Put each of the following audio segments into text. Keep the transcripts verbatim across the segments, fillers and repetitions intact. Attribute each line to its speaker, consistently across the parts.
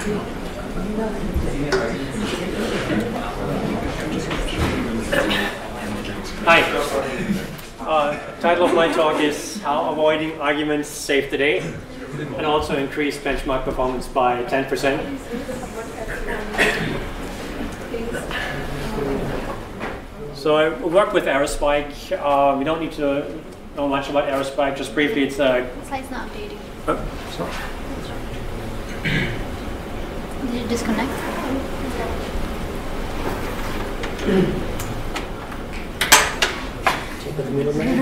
Speaker 1: Hi. Uh, title of my talk is How Avoiding Arguments Save the Day and also increase benchmark performance by ten percent. So I work with Aerospike. Uh, we don't need to know much about Aerospike. Just briefly, it's a...
Speaker 2: The slide's not updating.
Speaker 1: Oh, sorry.
Speaker 2: Did it disconnect?
Speaker 1: Take the middleman.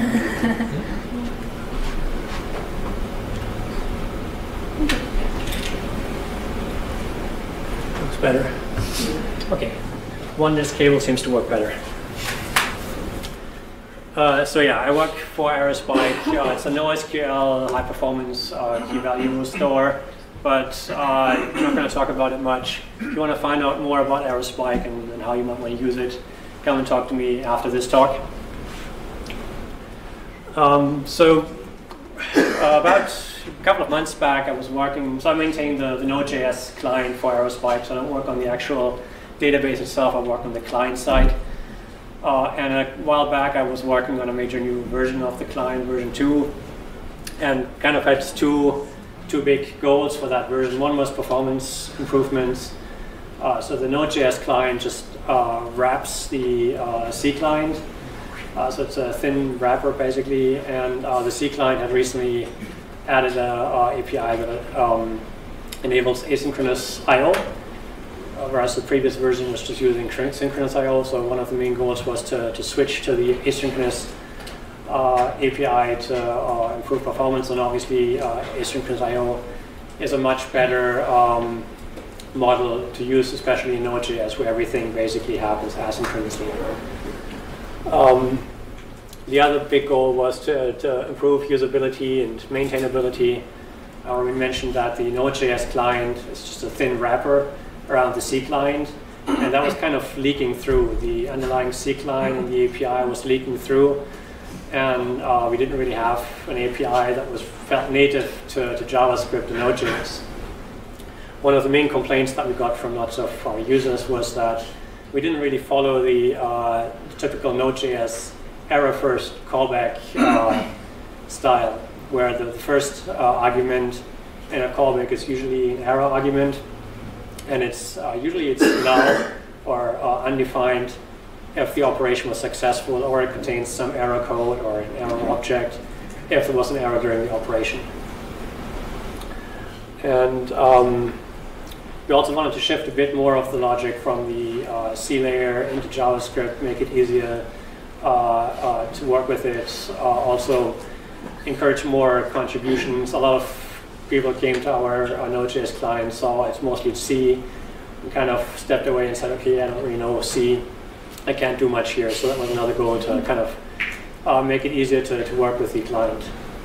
Speaker 1: Looks better. Okay. One, this cable seems to work better. Uh, so yeah, I work for Aerospike. Uh, it's a NoSQL high-performance uh, key-value store, but uh, I'm not going to talk about it much. If you want to find out more about Aerospike and, and how you might want to use it, come and talk to me after this talk. Um, so uh, about a couple of months back, I was working, so I maintain the, the Node.js client for Aerospike, so I don't work on the actual database itself, I work on the client side. Uh, and a while back, I was working on a major new version of the client, version two, and kind of had two, two big goals for that version. One was performance improvements. Uh, so the Node.js client just uh, wraps the uh, C client. Uh, so it's a thin wrapper, basically, and uh, the C client had recently added an A P I that um, enables asynchronous I O. Whereas the previous version was just using synchronous I O, so one of the main goals was to, to switch to the asynchronous uh, A P I to uh, improve performance, and obviously uh, asynchronous I O is a much better um, model to use, especially in Node.js, where everything basically happens asynchronously. Um, the other big goal was to, to improve usability and maintainability. Uh, we mentioned that the Node.js client is just a thin wrapper around the C client, and that was kind of leaking through. The underlying C client and the A P I was leaking through, and uh, we didn't really have an A P I that was felt native to, to JavaScript and Node.js. One of the main complaints that we got from lots of our users was that we didn't really follow the uh, typical Node.js error-first callback uh, style, where the first uh, argument in a callback is usually an error argument, and it's uh, usually it's null or uh, undefined if the operation was successful, or it contains some error code or an error object if there was an error during the operation. And um, we also wanted to shift a bit more of the logic from the uh, C layer into JavaScript, make it easier uh, uh, to work with it. Uh, also encourage more contributions. A lot of people came to our, our Node.js client, saw it's mostly C, and kind of stepped away and said, okay, I don't really know C. I can't do much here. So that was another goal, to kind of uh, make it easier to, to work with the client.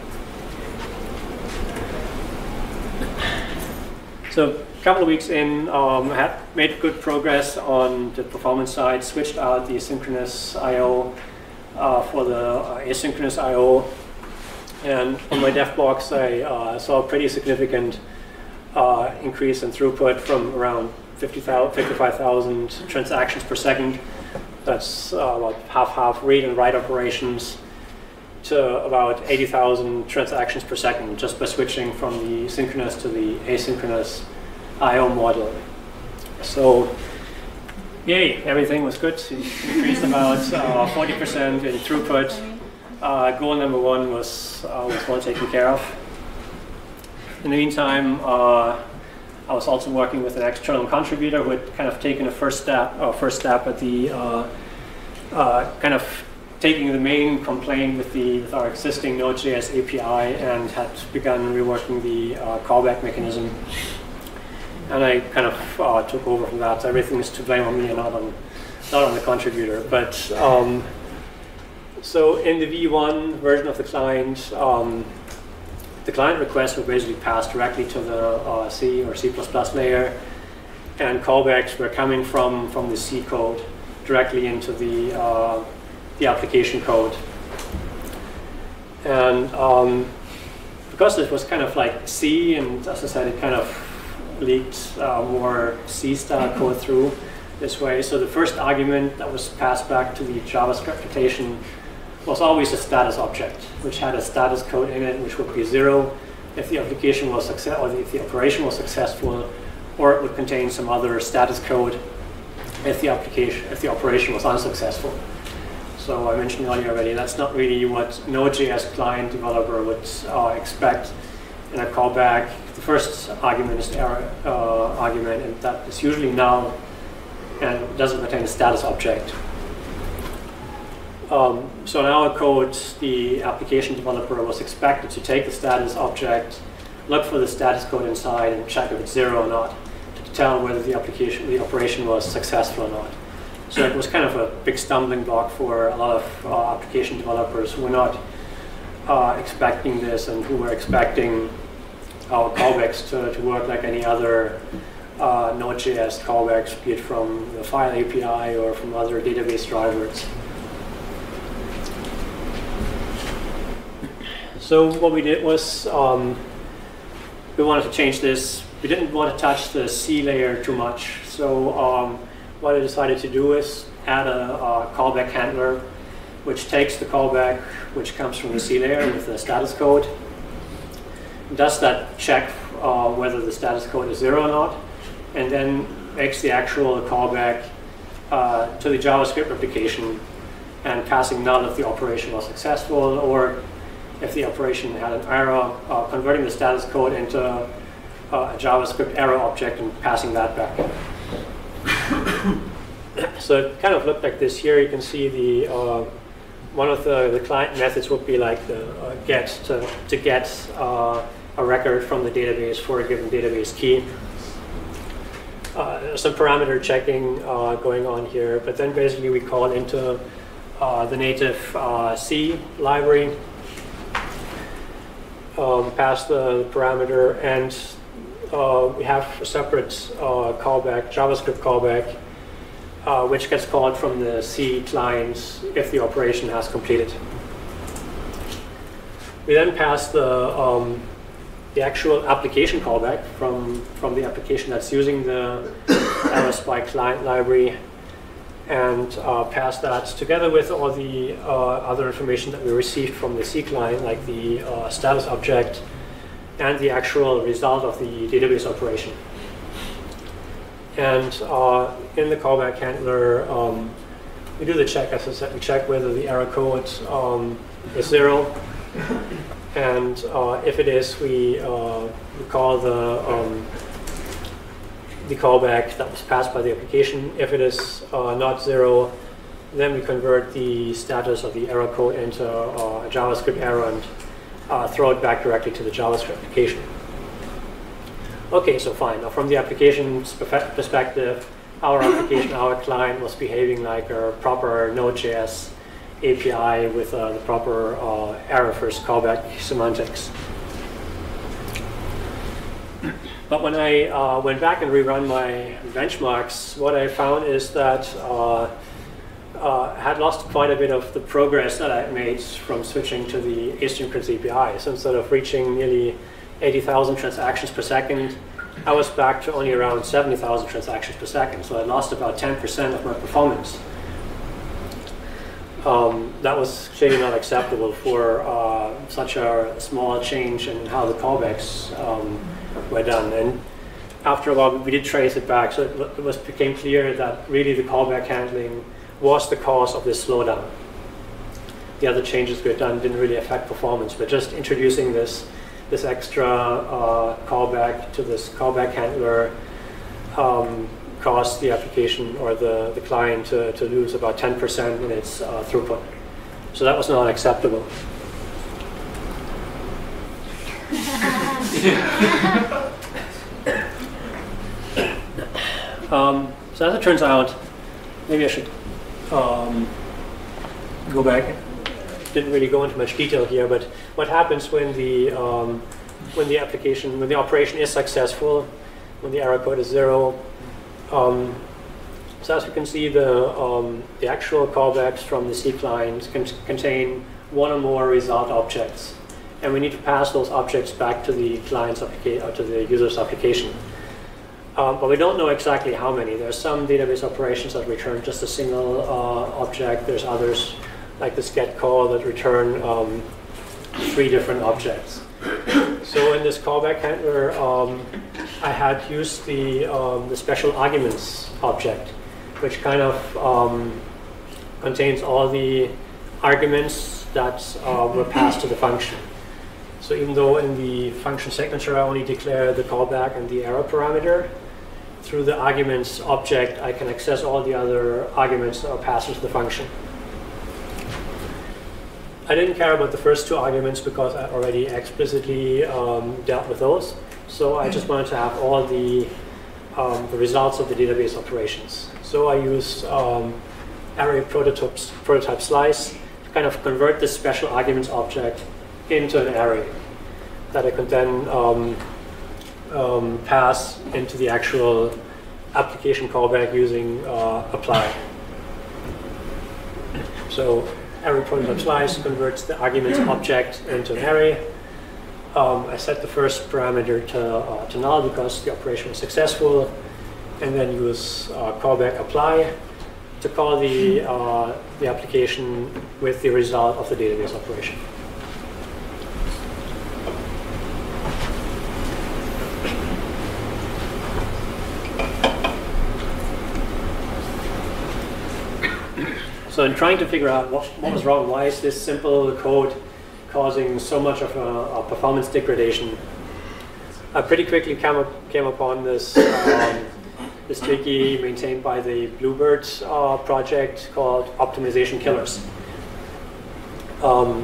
Speaker 1: So a couple of weeks in, um, had made good progress on the performance side, switched out the asynchronous I O uh, for the uh, asynchronous I O. And on my dev box, I uh, saw a pretty significant uh, increase in throughput from around fifty-five thousand transactions per second. That's uh, about half-half read and write operations to about eighty thousand transactions per second, just by switching from the synchronous to the asynchronous I O model. So, yay, everything was good. It increased about uh, forty percent in throughput. Uh, goal number one was, uh, was well taken care of. In the meantime, uh, I was also working with an external contributor who had kind of taken a first step, uh, first step at the uh, uh, kind of taking the main complaint with, the, with our existing Node.js A P I and had begun reworking the uh, callback mechanism. And I kind of uh, took over from that. So everything is to blame on me and not on, not on the contributor. But um, so in the V one version of the client, um, the client requests were basically passed directly to the uh, C or C plus plus layer, and callbacks were coming from, from the C code directly into the, uh, the application code. And um, because it was kind of like C, and as I said, it kind of leaked uh, more C-style code through this way. So the first argument that was passed back to the JavaScript application was always a status object, which had a status code in it, which would be zero if the application was success, or if the operation was successful, or it would contain some other status code if the application, if the operation was unsuccessful. So I mentioned earlier already, that's not really what Node.js client developer would uh, expect in a callback. The first argument is the error uh, argument, and that is usually null and doesn't contain a status object. Um, so in our code, the application developer was expected to take the status object, look for the status code inside, and check if it's zero or not, to tell whether the application, the operation was successful or not. So it was kind of a big stumbling block for a lot of uh, application developers who were not uh, expecting this and who were expecting our callbacks to, to work like any other uh, Node.js callbacks, be it from the file A P I or from other database drivers. So what we did was um, we wanted to change this. We didn't want to touch the C layer too much. So um, what I decided to do is add a, a callback handler, which takes the callback, which comes from the C layer with the status code, does that check uh, whether the status code is zero or not, and then makes the actual callback uh, to the JavaScript application and passing null if the operation was successful, or if the operation had an error, uh, converting the status code into uh, a JavaScript error object and passing that back. So it kind of looked like this here. You can see the uh, one of the, the client methods would be like the uh, get to, to get uh, a record from the database for a given database key. Uh, some parameter checking uh, going on here, but then basically we call into uh, the native uh, C library, um, pass the parameter, and uh, we have a separate uh, callback, JavaScript callback, uh, which gets called from the C client if the operation has completed. We then pass the um, the actual application callback from, from the application that's using the ArrowSpy client library, and uh, pass that together with all the uh, other information that we received from the C client, like the uh, status object and the actual result of the database operation. And uh, in the callback handler, um, we do the check, as I said, we check whether the error code um, is zero. And uh, if it is, we, uh, we call the, um, the callback that was passed by the application. If it is uh, not zero, then we convert the status of the error code into uh, a JavaScript error and uh, throw it back directly to the JavaScript application. Okay, so fine. Now from the application's perspective, our application, our client was behaving like a proper Node.js A P I with uh, the proper uh, error first callback semantics. But when I uh, went back and rerun my benchmarks, what I found is that uh, uh, I had lost quite a bit of the progress that I had made from switching to the asynchronous A P I. So instead of reaching nearly eighty thousand transactions per second, I was back to only around seventy thousand transactions per second. So I lost about ten percent of my performance. Um, that was clearly not acceptable for uh, such a small change in how the callbacks um, were done. And after a while, we did trace it back, so it, it was became clear that really the callback handling was the cause of this slowdown. The other changes we had done didn't really affect performance, but just introducing this this extra uh, callback to this callback handler um, caused the application or the, the client to, to lose about ten percent in its uh, throughput. So that was not acceptable. um, so as it turns out, maybe I should um, go back. Didn't really go into much detail here, but what happens when the um, when the application, when the operation is successful, when the error code is zero. Um, so as you can see, the um, the actual callbacks from the C client can contain one or more result objects, and we need to pass those objects back to the client's application or to the user's application. Um, but we don't know exactly how many. There's some database operations that return just a single uh, object. There's others, like this get call, that return um, three different objects. So in this callback handler, um, I had used the, um, the special arguments object, which kind of um, contains all the arguments that uh, were passed to the function. So even though in the function signature I only declare the callback and the error parameter, through the arguments object I can access all the other arguments that are passed into the function. I didn't care about the first two arguments because I already explicitly um, dealt with those. So I just wanted to have all the, um, the results of the database operations. So I use um, array prototypes, prototype slice to kind of convert this special arguments object into an array that I could then um, um, pass into the actual application callback using uh, apply. So array prototype slice converts the arguments object into an array. Um, I set the first parameter to, uh, to null because the operation was successful, and then use uh, callback apply to call the, uh, the application with the result of the database operation. So in trying to figure out what, what was wrong, why is this simple code causing so much of a, a performance degradation, I pretty quickly came, up, came upon this, um, this wiki maintained by the Bluebird uh, project called Optimization Killers. Um,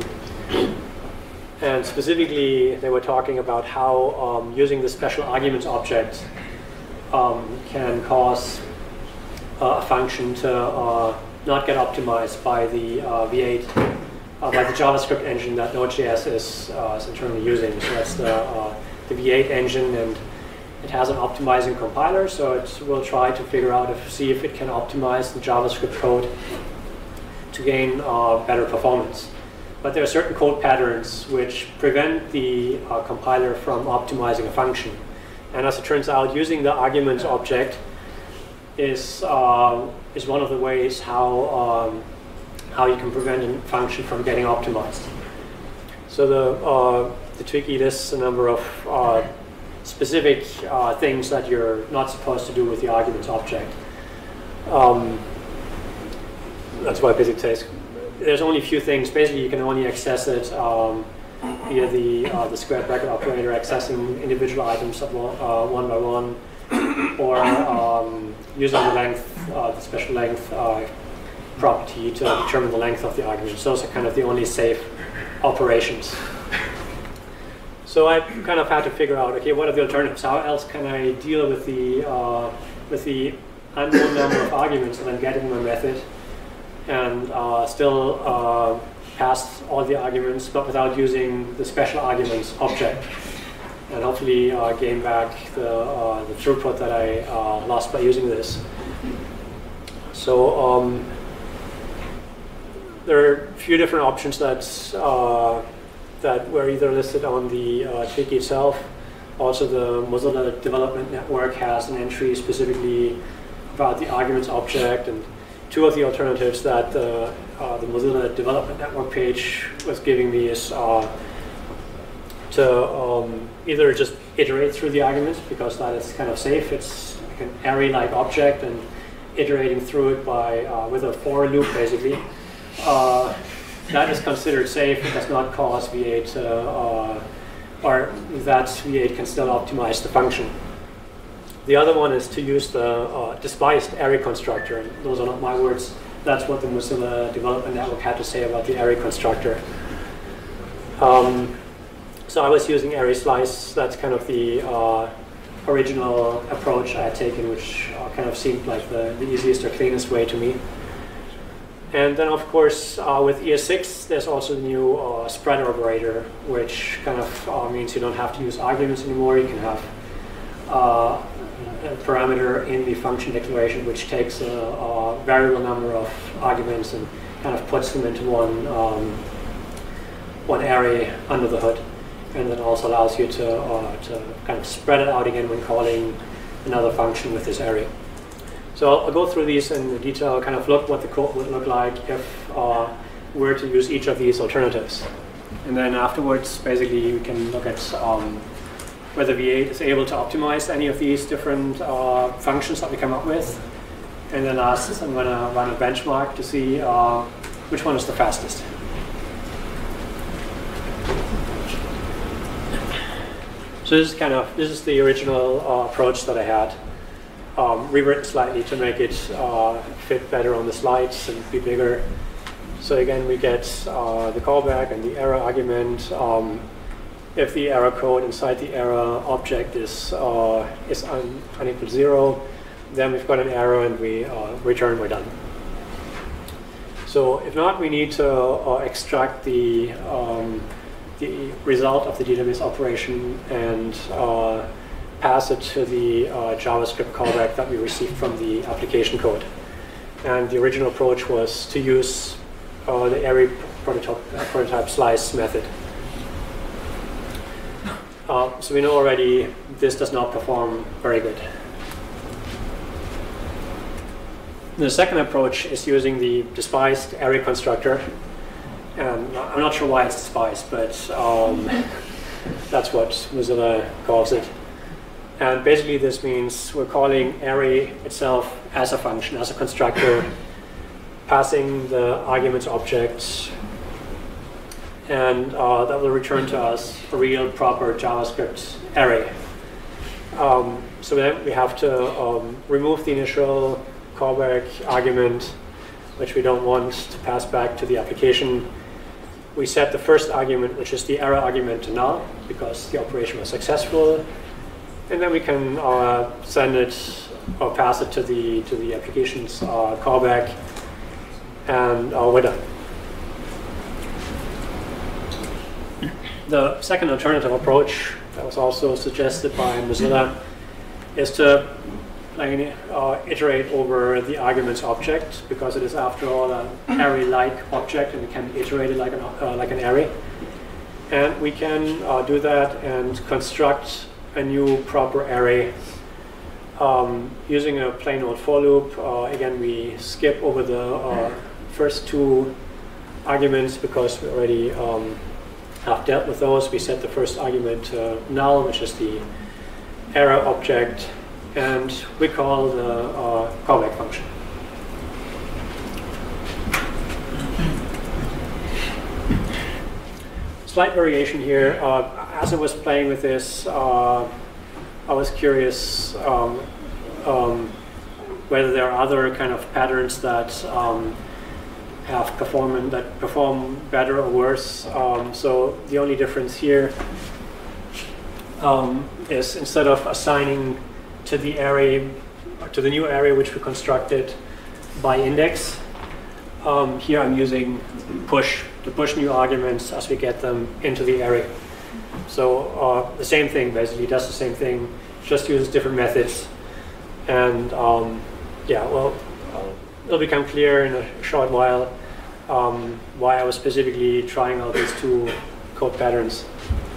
Speaker 1: and specifically, they were talking about how um, using the special arguments object um, can cause uh, a function to uh, not get optimized by the uh, V eight, uh, by the JavaScript engine that Node.js is, uh, is internally using. So that's the, uh, the V eight engine, and it has an optimizing compiler, so it will try to figure out, if, see if it can optimize the JavaScript code to gain uh, better performance. But there are certain code patterns which prevent the uh, compiler from optimizing a function. And as it turns out, using the arguments object is uh, is one of the ways how um, how you can prevent a function from getting optimized. So the uh, the Twiki lists a number of uh, specific uh, things that you're not supposed to do with the arguments object. Um, that's why Basic says there's only a few things. Basically, you can only access it um, via the uh, the square bracket operator, accessing individual items of one, uh, one by one, or um, using the length, uh, the special length uh, property to determine the length of the arguments. Those are kind of the only safe operations. So I kind of had to figure out, okay, what are the alternatives? How else can I deal with the uh, with the unknown number of arguments that I'm getting in my method, and uh, still uh, pass all the arguments, but without using the special arguments object, and hopefully uh, gain back the, uh, the throughput that I uh, lost by using this. So um, there are a few different options that, uh, that were either listed on the uh, Twiki itself. Also, the Mozilla Development Network has an entry specifically about the arguments object, and two of the alternatives that the, uh, the Mozilla Development Network page was giving me is uh, to um, either just iterate through the arguments, because that is kind of safe. It's like an array-like object, and iterating through it by uh, with a for loop, basically. Uh, that is considered safe. It does not cause V eight, to, uh, or that V eight can still optimize the function. The other one is to use the uh, despised array constructor. And those are not my words. That's what the Mozilla Development Network had to say about the array constructor. Um, so I was using array slice. That's kind of the uh, original approach I had taken, which uh, kind of seemed like the, the easiest or cleanest way to me. And then, of course, uh, with E S six, there's also the new uh, spread operator, which kind of uh, means you don't have to use arguments anymore. You can have uh, a parameter in the function declaration which takes a, a variable number of arguments and kind of puts them into one, um, one array under the hood. And then also allows you to, uh, to kind of spread it out again when calling another function with this array. So I'll, I'll go through these in detail, kind of look what the code would look like if uh, we were to use each of these alternatives. And then afterwards, basically, we can look at um, whether V eight is able to optimize any of these different uh, functions that we come up with. And then last, I'm going to run a benchmark to see uh, which one is the fastest. So this is kind of, this is the original uh, approach that I had. Um, rewritten slightly to make it uh, fit better on the slides and be bigger. So again, we get uh, the callback and the error argument. Um, if the error code inside the error object is uh, is un unequal zero, then we've got an error and we uh, return we're done. So if not, we need to uh, extract the um, the result of the database operation and uh, pass it to the uh, JavaScript callback that we received from the application code. And the original approach was to use uh, the array prototype, uh, prototype slice method. Uh, so we know already this does not perform very good. The second approach is using the despised array constructor. And I'm not sure why it's despised, but um, that's what Mozilla calls it. And basically this means we're calling array itself as a function, as a constructor, passing the arguments object, and uh, that will return to us a real proper JavaScript array. Um, so then we have to um, remove the initial callback argument, which we don't want to pass back to the application. We set the first argument, which is the error argument, to null, because the operation was successful. And then we can uh, send it or pass it to the to the application's uh, callback, and uh, we're done. The second alternative approach that was also suggested by Mozilla is to like, uh, iterate over the arguments object, because it is, after all, an array-like object, and it can be iterated like an uh, like an array. And we can uh, do that and construct a new proper array um, using a plain old for loop. Uh, again, we skip over the uh, first two arguments because we already um, have dealt with those. We set the first argument to null, which is the error object, and we call the uh, callback function. Slight variation here. Uh, as I was playing with this, uh, I was curious um, um, whether there are other kind of patterns that um, have perform that perform better or worse. Um, so the only difference here um, is, instead of assigning to the array, to the new array which we constructed by index, um, here I'm using push to push new arguments as we get them into the array. So uh, the same thing, basically does the same thing, just uses different methods. And um, yeah, well, uh, it'll become clear in a short while um, why I was specifically trying out these two code patterns.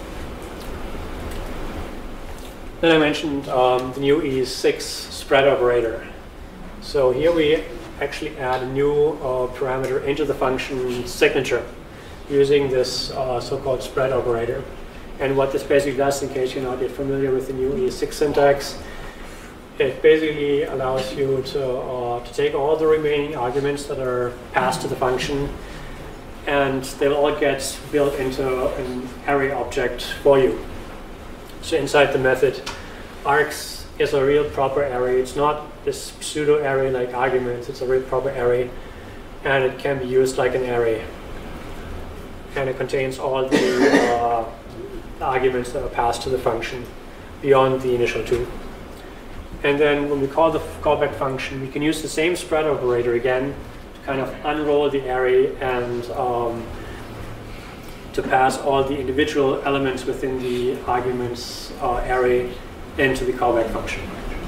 Speaker 1: Then I mentioned um, the new E six spread operator. So here we actually add a new uh, parameter into the function signature using this uh, so-called spread operator. And what this basically does, in case you're not yet familiar with the new E six syntax, it basically allows you to, uh, to take all the remaining arguments that are passed to the function, and they'll all get built into an array object for you. So inside the method, args is a real proper array. It's not this pseudo array like arguments. It's a real proper array, and it can be used like an array. And it contains all the uh, arguments that are passed to the function beyond the initial two. And then when we call the callback function, we can use the same spread operator again to kind of unroll the array and um, to pass all the individual elements within the arguments uh, array into the callback function.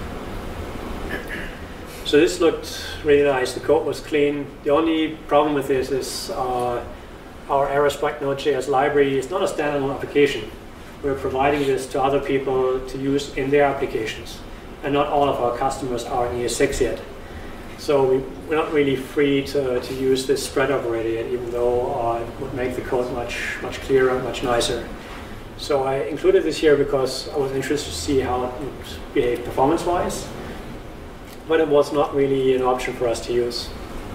Speaker 1: So this looked really nice. The code was clean. The only problem with this is uh, our Aerospike Node.js library is not a standalone application. We're providing this to other people to use in their applications. and not all of our customers are in E S six yet. So we, we're not really free to, to use this spread operator yet, even though uh, it would make the code much, much clearer, much nicer. So I included this here because I was interested to see how it would behave performance-wise, but it was not really an option for us to use.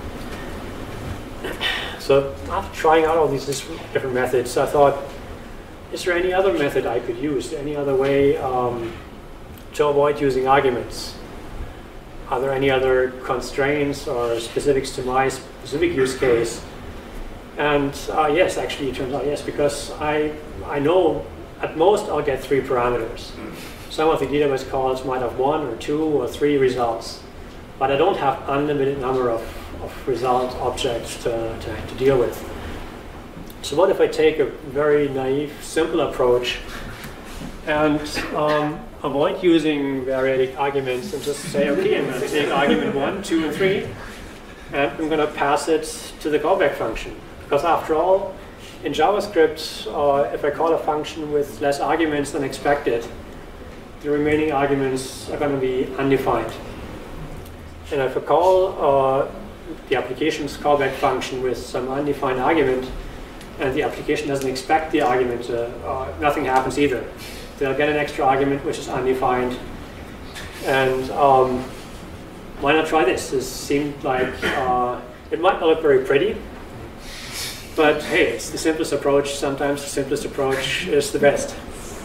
Speaker 1: So after trying out all these different methods, I thought, is there any other method I could use, any other way um, to avoid using arguments? Are there any other constraints or specifics to my specific use case? And uh, yes, actually it turns out yes, because I, I know at most I'll get three parameters. Some of the database calls might have one or two or three results, but I don't have unlimited number of, of result objects to, to, to deal with. So what if I take a very naive, simple approach and um, avoid using variadic arguments and just say, okay, I'm going to take argument one, two, and three, and I'm going to pass it to the callback function. Because after all, in JavaScript, uh, if I call a function with less arguments than expected, the remaining arguments are going to be undefined. And if I call uh, the application's callback function with some undefined argument, and the application doesn't expect the argument, uh, uh, nothing happens either. They'll get an extra argument which is undefined. And um, why not try this? This seemed like uh, it might not look very pretty, but hey, it's the simplest approach. Sometimes the simplest approach is the best.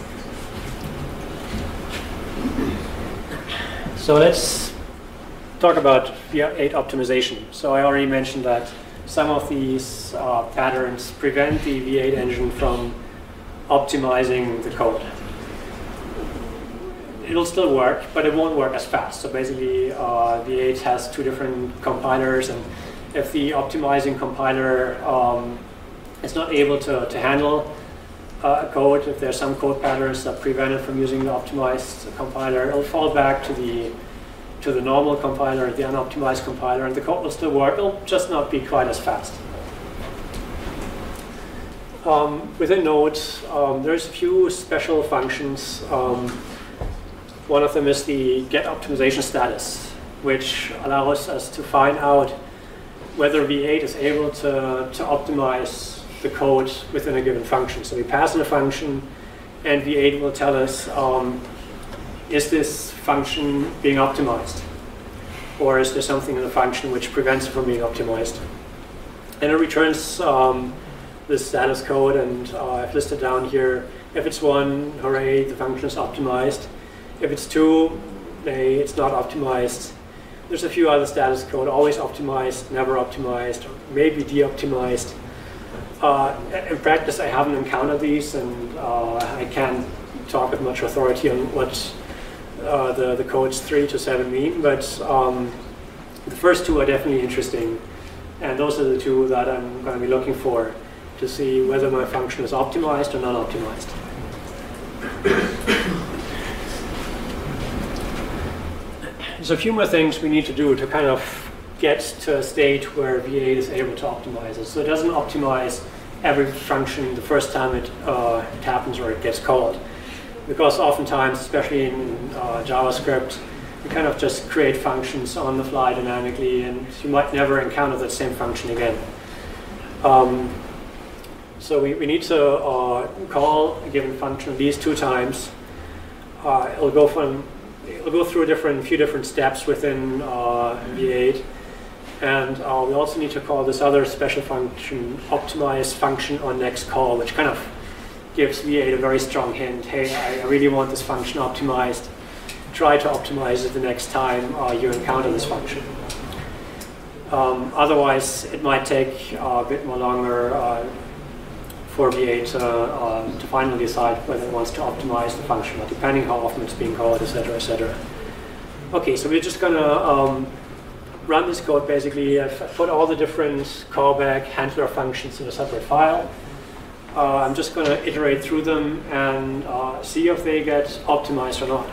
Speaker 1: So let's talk about V eight optimization. So I already mentioned that some of these uh, patterns prevent the V eight engine from optimizing the code. It'll still work, but it won't work as fast. So basically, uh, V eight has two different compilers, and if the optimizing compiler um, is not able to, to handle uh, a code, if there's some code patterns that prevent it from using the optimized compiler, it'll fall back to the to the normal compiler, the unoptimized compiler, and the code will still work. It'll just not be quite as fast. Um, within Node, um, there's a few special functions. Um, one of them is the get optimization status, which allows us to find out whether V eight is able to, to optimize the code within a given function. So we pass in a function, and V eight will tell us, um, is this function being optimized? Or is there something in the function which prevents it from being optimized? And it returns um, this status code, and uh, I've listed down here, if it's one, hooray, the function is optimized. If it's two, nay, it's not optimized. There's a few other status code, always optimized, never optimized, or maybe de-optimized. Uh, in practice, I haven't encountered these, and uh, I can't talk with much authority on what uh, the, the codes three to seven mean, but um, the first two are definitely interesting, and those are the two that I'm going to be looking for to see whether my function is optimized or not optimized. There's a few more things we need to do to kind of get to a state where V eight is able to optimize it. So it doesn't optimize every function the first time it, uh, it happens or it gets called. Because oftentimes, especially in uh, JavaScript, you kind of just create functions on the fly dynamically, and you might never encounter that same function again. Um, so we, we need to uh, call a given function at least two times. Uh, it'll go from It'll go through a different, few different steps within uh, V eight, and uh, we also need to call this other special function, optimize function on next call, which kind of gives V eight a very strong hint. Hey, I, I really want this function optimized. Try to optimize it the next time uh, you encounter this function. Um, otherwise, it might take uh, a bit more longer uh, for V eight uh, um, to finally decide whether it wants to optimize the function, depending how often it's being called, et cetera, et cetera. Okay, so we're just going to um, run this code basically. I've put all the different callback handler functions in a separate file. Uh, I'm just going to iterate through them and uh, see if they get optimized or not.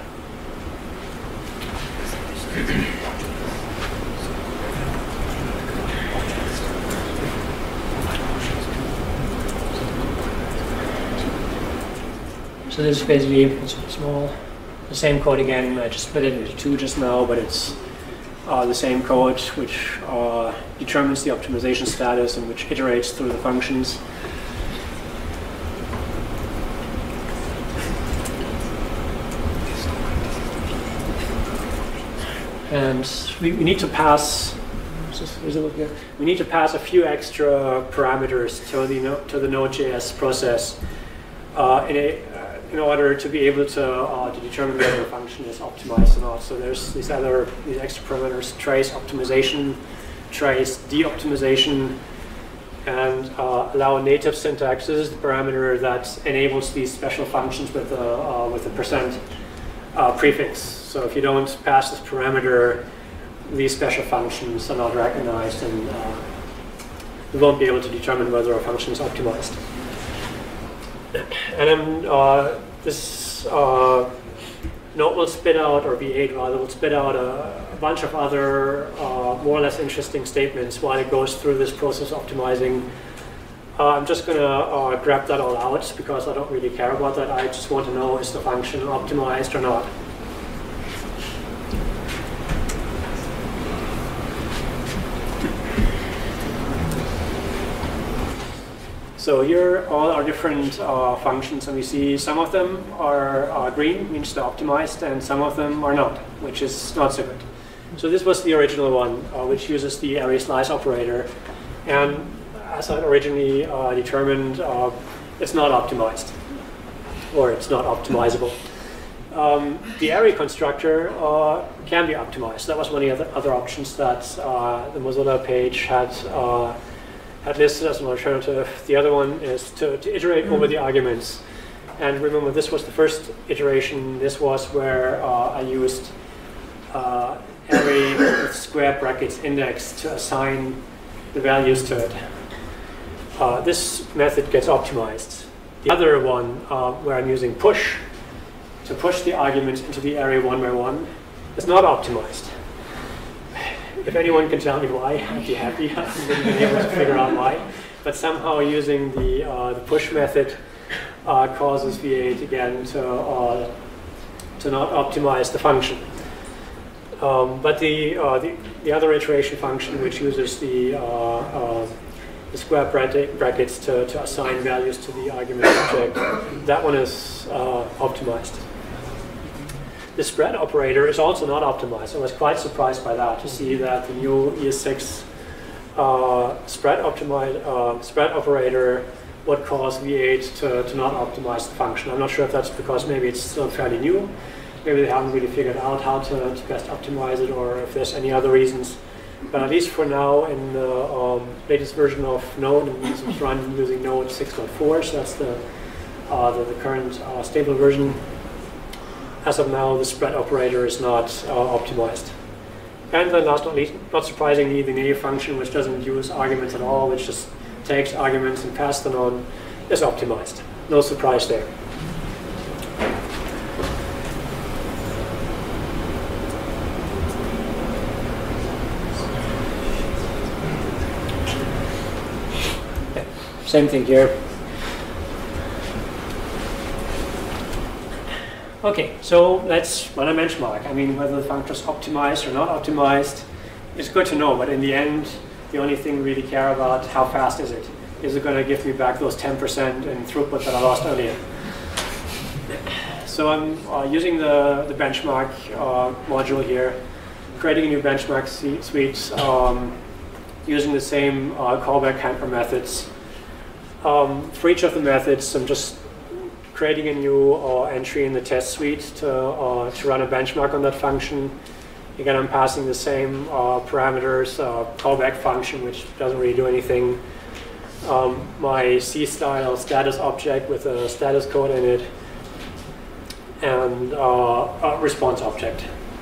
Speaker 1: So this is basically it's small the same code again. I just split it into two just now, but it's uh, the same code which uh, determines the optimization status and which iterates through the functions. And we, we need to pass. Is this visible here? We need to pass a few extra parameters to the no, to the Node.js process uh, in, a, uh, in order to be able to uh, to determine whether a function is optimized or not. So there's these other these extra parameters: trace optimization, trace de-optimization, and uh, allow native syntax. This is the parameter that enables these special functions with the uh, with the percent uh, prefix. So if you don't pass this parameter, these special functions are not recognized, and uh, we won't be able to determine whether a function is optimized. And then uh, this uh, node will spit out, or V eight rather, will spit out a, a bunch of other uh, more or less interesting statements while it goes through this process optimizing. Uh, I'm just going to uh, grab that all out because I don't really care about that. I just want to know, is the function optimized or not? So here all our different uh, functions, and we see some of them are uh, green, means they're optimized, and some of them are not, which is not so good. So this was the original one, uh, which uses the array slice operator. And as I originally uh, determined, uh, it's not optimized, or it's not optimizable. Um, the array constructor uh, can be optimized. That was one of the other options that uh, the Mozilla page had uh, had listed as an alternative. The other one is to, to iterate over the arguments. And remember, this was the first iteration. This was where uh, I used uh, array with square brackets index to assign the values to it. Uh, this method gets optimized. The other one, uh, where I'm using push to push the arguments into the array one by one, is not optimized. If anyone can tell me why, I'd be happy. I haven't been able to figure out why. But somehow using the, uh, the push method uh, causes V eight again to, uh, to not optimize the function. Um, but the, uh, the, the other iteration function, which uses the, uh, uh, the square brackets to, to assign values to the argument object, that one is uh, optimized. The spread operator is also not optimized. I was quite surprised by that, to see that the new E S six uh, spread, optimize, uh, spread operator would cause V eight to, to not optimize the function. I'm not sure if that's because maybe it's still fairly new. Maybe they haven't really figured out how to, to best optimize it, or if there's any other reasons. But at least for now, in the um, latest version of Node, and it's run using Node six point four, so that's the, uh, the, the current uh, stable version. As of now, the spread operator is not uh, optimized. And then last but not least, not surprisingly, the native function, which doesn't use arguments at all, which just takes arguments and passes them on, is optimized. No surprise there. Okay. Same thing here. Okay, so let's run a benchmark. I mean, whether the function is optimized or not optimized, it's good to know, but in the end, the only thing we really care about, how fast is it? Is it going to give me back those ten percent in throughput that I lost earlier? So I'm uh, using the, the benchmark uh, module here, creating a new benchmark suite, um, using the same uh, callback handler methods. Um, for each of the methods, I'm just creating a new uh, entry in the test suite to, uh, to run a benchmark on that function. Again, I'm passing the same uh, parameters, uh, callback function, which doesn't really do anything. Um, my C-style status object with a status code in it, and uh, a response object.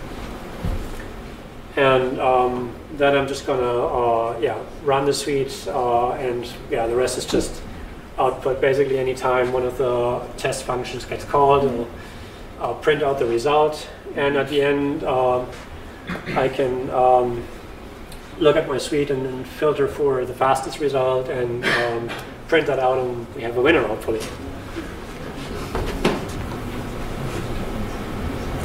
Speaker 1: And um, then I'm just gonna uh, yeah, run the suite, uh, and yeah, the rest is just output. Basically, anytime one of the test functions gets called, it'll uh, print out the result, and at the end, uh, I can um, look at my suite and, and filter for the fastest result and um, print that out, and we have a winner, hopefully.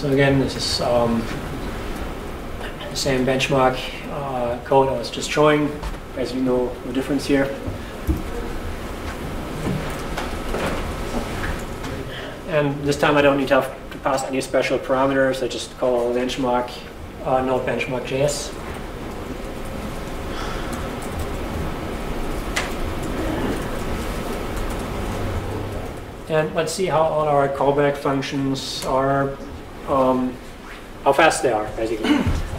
Speaker 1: So again, this is um, the same benchmark uh, code I was just showing. As you know, no difference here. And this time I don't need to have to pass any special parameters. I just call benchmark uh, node benchmark.js. And let's see how all our callback functions are, um, how fast they are, basically.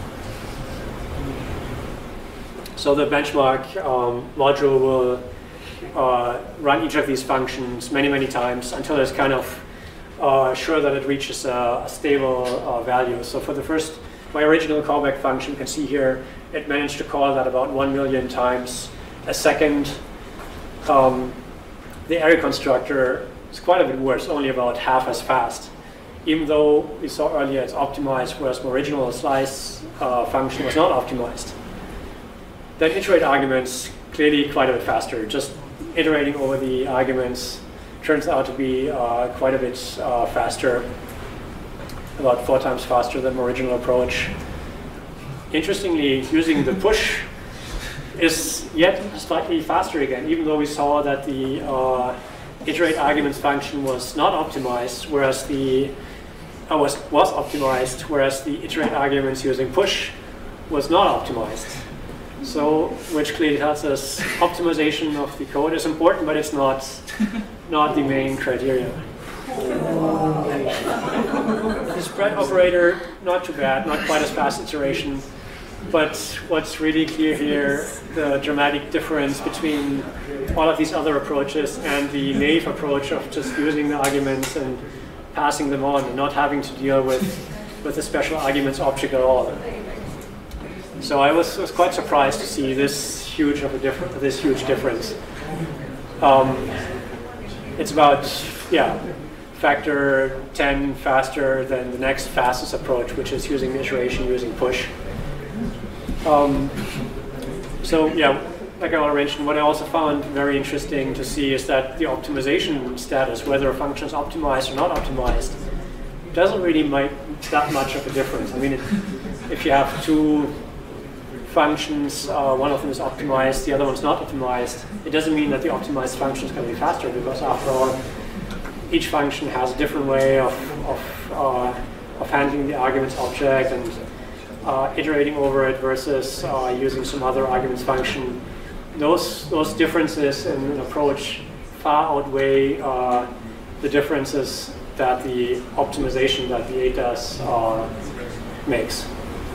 Speaker 1: So the benchmark um, module will uh, run each of these functions many, many times until it's kind of uh, sure that it reaches a, a stable uh, value. So for the first, my original callback function, you can see here, it managed to call that about one million times a second. Um, the array constructor is quite a bit worse, only about half as fast. Even though we saw earlier it's optimized, whereas my original slice uh, function was not optimized. Then iterate arguments, clearly quite a bit faster. Just iterating over the arguments turns out to be uh, quite a bit uh, faster, about four times faster than my original approach. Interestingly, using the push is yet slightly faster again, even though we saw that the uh, iterate arguments function was not optimized, whereas the uh, was was optimized, whereas the iterate arguments using push was not optimized. So, which clearly tells us optimization of the code is important, but it's not not the main criteria. The spread operator, not too bad, not quite as fast iteration. But what's really clear here, the dramatic difference between all of these other approaches and the naive approach of just using the arguments and passing them on and not having to deal with, with the special arguments object at all. So I was, was quite surprised to see this huge of a difference, this huge difference. Um, it's about, yeah, factor ten faster than the next fastest approach, which is using iteration using push. Um, so yeah, like I already mentioned, what I also found very interesting to see is that the optimization status, whether a function is optimized or not optimized, doesn't really make that much of a difference. I mean, it, if you have two functions, uh, one of them is optimized, the other one's not optimized, it doesn't mean that the optimized function is going to be faster, because after all, each function has a different way of, of, uh, of handling the arguments object and uh, iterating over it versus uh, using some other arguments function. Those, those differences in approach far outweigh uh, the differences that the optimization that V eight does uh, makes.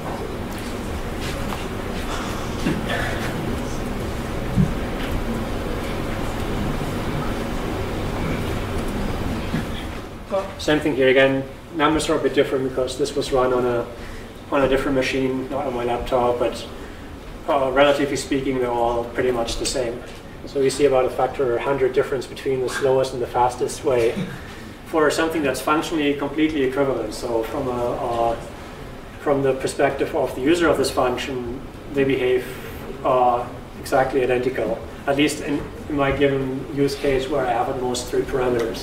Speaker 1: Same thing here again. Numbers are a bit different because this was run on a on a different machine, not on my laptop, but uh, relatively speaking, they're all pretty much the same. So we see about a factor one hundred difference between the slowest and the fastest way for something that's functionally completely equivalent. So from a uh, from the perspective of the user of this function, they behave uh, exactly identical, at least in, in my given use case where I have at most three parameters.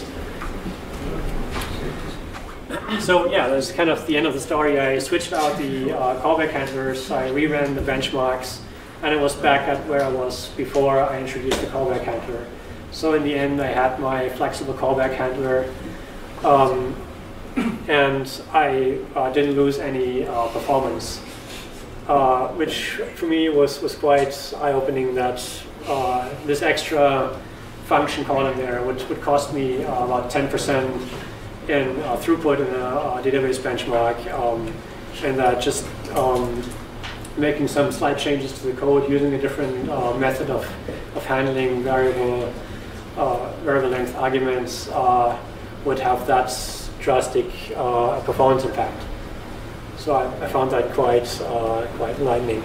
Speaker 1: So yeah, that's kind of the end of the story. I switched out the uh, callback handlers, I reran the benchmarks, and I was back at where I was before I introduced the callback handler. So in the end, I had my flexible callback handler, um, and I uh, didn't lose any uh, performance, uh, which for me was, was quite eye-opening that uh, this extra function call in there would, would cost me uh, about ten percent in uh, throughput in a uh, database benchmark, um, and that just um, making some slight changes to the code using a different uh, method of, of handling variable uh, variable length arguments uh, would have that drastic uh, performance impact. So I, I found that quite uh, quite enlightening.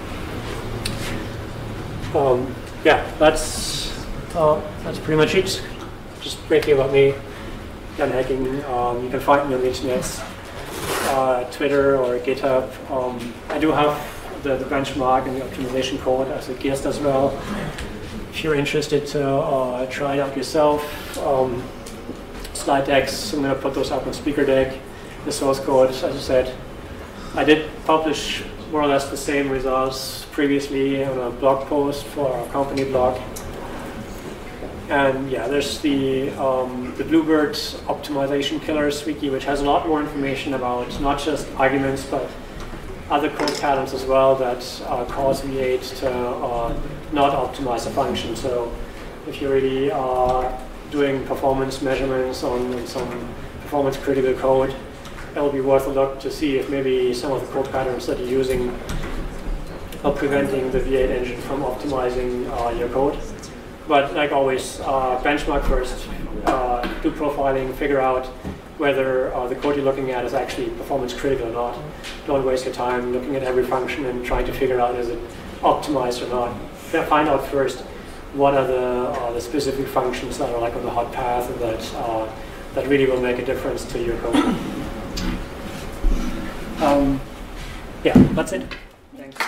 Speaker 1: Um, yeah, that's uh, that's pretty much it. Just briefly about me. Jan Hecking. Um, you can find me on the internet, uh, Twitter or GitHub. Um, I do have the, the benchmark and the optimization code as a guest as well. If you're interested to uh, try it out yourself, um, slide decks, I'm going to put those up on SpeakerDeck. the source code. As I said, I did publish more or less the same results previously on a blog post for our company blog. And yeah, there's the, um, the Bluebird optimization killers wiki, which has a lot more information about not just arguments, but other code patterns as well that uh, cause V eight to uh, not optimize a function. So if you really are doing performance measurements on, on some performance critical code, it'll be worth a look to see if maybe some of the code patterns that you're using are preventing the V eight engine from optimizing uh, your code. But like always, uh, benchmark first, uh, do profiling, figure out whether uh, the code you're looking at is actually performance critical or not. Don't waste your time looking at every function and trying to figure out is it optimized or not. Find out first what are the, uh, the specific functions that are like on the hot path and that, uh, that really will make a difference to your code. Um, yeah, that's it. Thanks.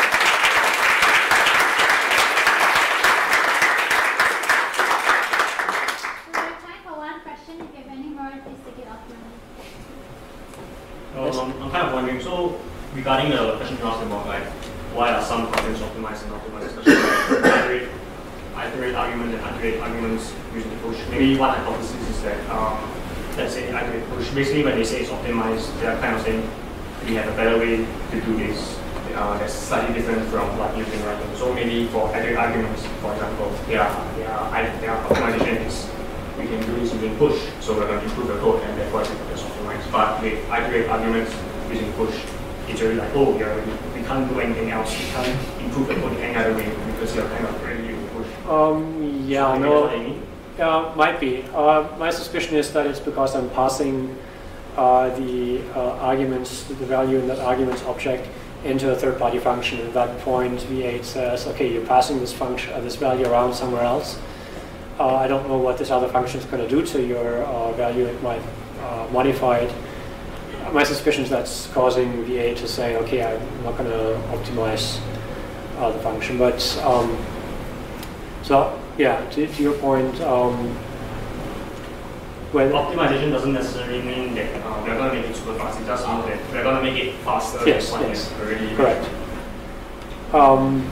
Speaker 3: Um, I'm kind of wondering, so regarding the question you asked about, like, why are some functions optimized and optimized, especially like iterate, iterate arguments and iterate arguments using push? Maybe one hypothesis is that, um, let's say iterate push, basically when they say it's optimized, they are kind of saying we have a better way to do this uh, that's slightly different from what you've been writing. So maybe for iterate arguments, for example, their, their, their optimization is we can do this using push, so we're going to improve the code and therefore it's optimized. But with iterate arguments using push, it's really like, oh, yeah, we, we can't do anything else. We can't improve the code in any other way because you're kind of already using push.
Speaker 1: Um, yeah,
Speaker 3: so
Speaker 1: no, yeah, might be. Uh, my suspicion is that it's because I'm passing uh, the uh, arguments, the value in that arguments object into a third-party function. At that point, V eight says, okay, you're passing this function, uh, this value around somewhere else. Uh, I don't know what this other function is going to do to your uh, value. It might uh, modify it. My suspicion is that's causing V eight to say, okay, I'm not going to optimize uh, the function. But um, so, yeah, to, to your point, um, when
Speaker 3: optimization doesn't necessarily mean that uh, we're going to make it super fast. It just means that we're going to make it faster
Speaker 1: yes,
Speaker 3: than what
Speaker 1: yes.
Speaker 3: is already
Speaker 1: correct. Um,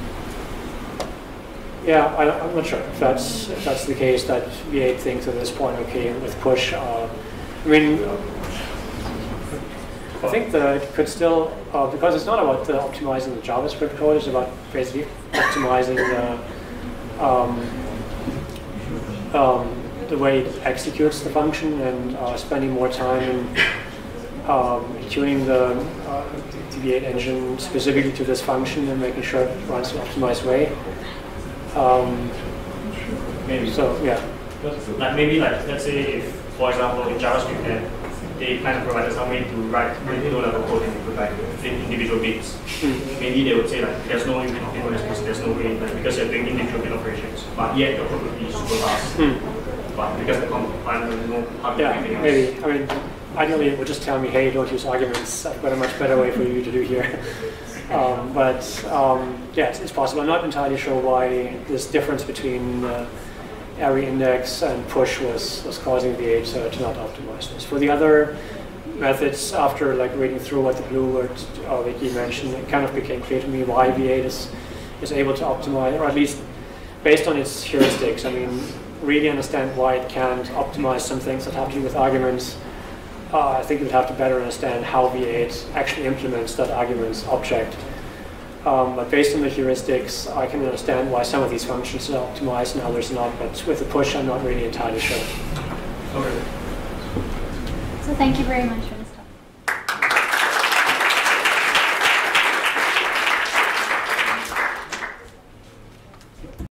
Speaker 1: Yeah, I, I'm not sure if that's if that's the case that V eight thinks at this point, okay, with push. Uh, I mean, I think that it could still, uh, because it's not about uh, optimizing the JavaScript code, it's about basically optimizing the, um, um, the way it executes the function and uh, spending more time in um, tuning the, uh, the V eight engine specifically to this function and making sure it runs in an optimized way. Um,
Speaker 3: maybe
Speaker 1: so, yeah.
Speaker 3: Like maybe like let's say if, for example, in JavaScript, then they kind of provide some way to write really low level code and you could like individual bits. Mm. Maybe they would say like there's no implementation because there's no way like, because you're doing individual bit operations, but yet your code would be super fast. Mm. But because the compiler doesn't know how to do
Speaker 1: yeah,
Speaker 3: anything else.
Speaker 1: Maybe. I mean, ideally it would just tell me, hey, don't use arguments. I've got a much better way for you to do here. Um, but um, yeah, it's, it's possible. I'm not entirely sure why this difference between uh, array index and push was, was causing V eight uh, to not optimize this. For the other methods, after like reading through what the Bluebird uh, wiki mentioned, it kind of became clear to me why V eight is, is able to optimize, or at least based on its heuristics. I mean, really understand why it can't optimize some things that have to do with arguments. Uh, I think you'd have to better understand how V eight actually implements that arguments object. Um, but based on the heuristics, I can understand why some of these functions are optimized and others not. But with the push, I'm not really entirely sure.
Speaker 3: Okay.
Speaker 2: So thank you very much for this.